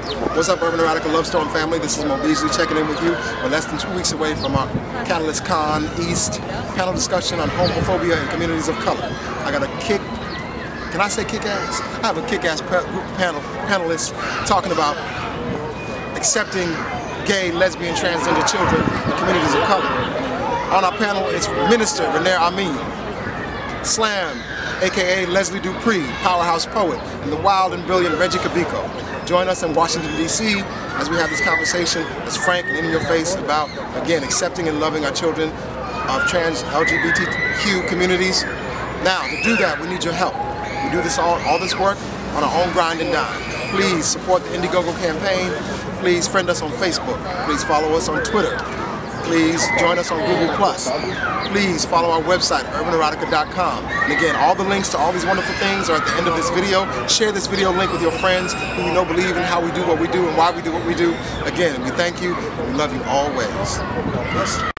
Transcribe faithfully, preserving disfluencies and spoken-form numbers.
What's up, Urban Erotica Love Storm family? This is Mo Beasley checking in with you. We're less than two weeks away from our Catalyst Con East panel discussion on homophobia in communities of color. I got a kick, can I say kick-ass? I have a kick-ass group of panel, panelists talking about accepting gay, lesbian, transgender children in communities of color. On our panel is Minister Renair Amin, Slam, aka Leslie Dupree, powerhouse poet, and the wild and brilliant Reggie Cabico. Join us in Washington, D C as we have this conversation that's frank and in your face about, again, accepting and loving our children of trans L G B T Q communities. Now, to do that, we need your help. We do this all, all this work on our own grind and dime. Please support the Indiegogo campaign. Please friend us on Facebook. Please follow us on Twitter. Please join us on Google plus. Please follow our website, urban erotica dot com. And again, all the links to all these wonderful things are at the end of this video. Share this video link with your friends who you know believe in how we do what we do and why we do what we do. Again, we thank you and we love you always. Yes.